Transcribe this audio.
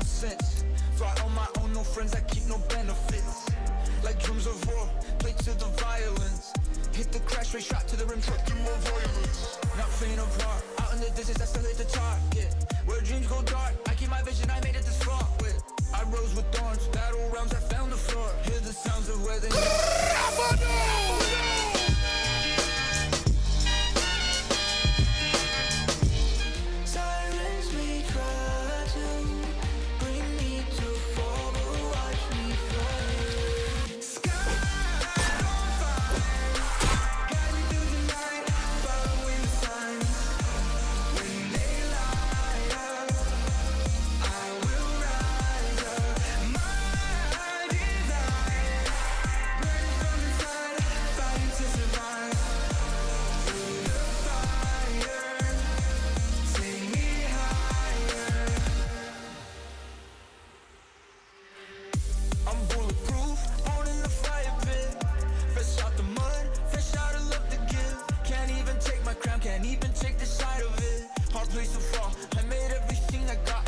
sense. Fly on my own, no friends, I keep no benefits. Like drums of war, play to the violence. Hit the crash rate, shot to the rim, truck through more violence. Not faint of heart, out in the distance, I still hit the target. Where dreams go dark, I keep my vision, I made it this far with. I rose with thorns, battle rounds, I found the floor. Hear the sounds of where they Sirens may try to bring me to fall, but watch me fly. Sky on fire, guiding through the night, following the signs. When they light up, I will rise up. My desire burns from inside, fighting to survive. Through the fire, take me higher. I'm bulletproof, born in the fire pit. Fresh out the mud, fresh out of love to give. Can't even take my crown, can't even take the side of it. Hard place to fall, I made everything I got.